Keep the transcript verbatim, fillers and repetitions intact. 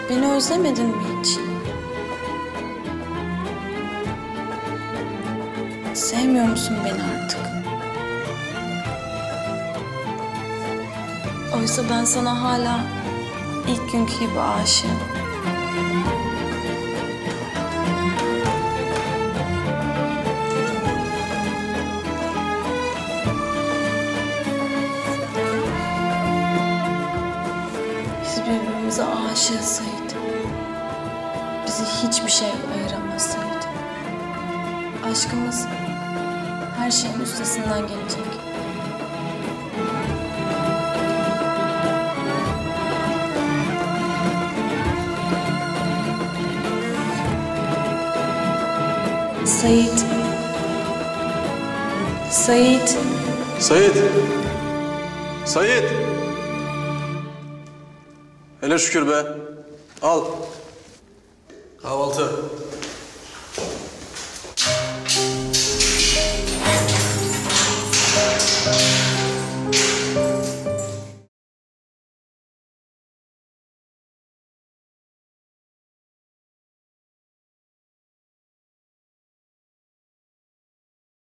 Beni özlemedin mi hiç? Sevmiyor musun beni artık? Oysa ben sana hala ilk günkü gibi aşığım. Biz birbirimize aşığız Sait. Bizi hiçbir şey ayıramaz Sait. Aşkımız her şeyin üstesinden gelecek. Sait. Sait. Sait. Sait. Hele şükür be. Al. Kahvaltı.